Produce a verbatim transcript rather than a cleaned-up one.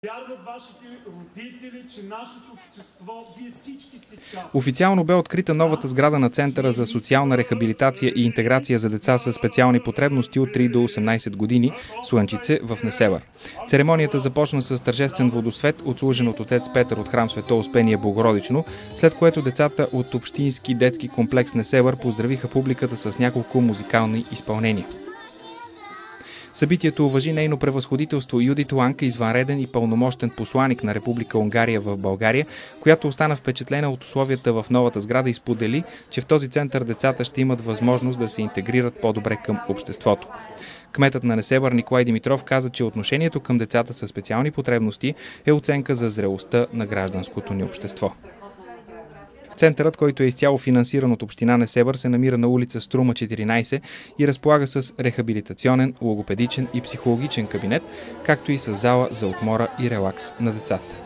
Вярват вашите родители, че нашето общество, вие всички сте част. Официално бе открита новата сграда на Центъра за социална рехабилитация и интеграция за деца с специални потребности от три до осемнадесет години, Слънчице, в Несебър. Церемонията започна с тържествен водосвет, отслужен от отец Петър от храм Свето Успение Богородично, след което децата от Общински детски комплекс Несебър поздравиха публиката с няколко музикални изпълнения. Събитието уважи нейно превъзходителство Юдит Ланка, извънреден и пълномощен посланик на Република Унгария в България, която остана впечатлена от условията в новата сграда и сподели, че в този център децата ще имат възможност да се интегрират по-добре към обществото. Кметът на Несебър Николай Димитров каза, че отношението към децата със специални потребности е оценка за зрелостта на гражданското ни общество. Центърът, който е изцяло финансиран от община Несебър, се намира на улица Струма четиринадесет и разполага с рехабилитационен, логопедичен и психологичен кабинет, както и с зала за отмора и релакс на децата.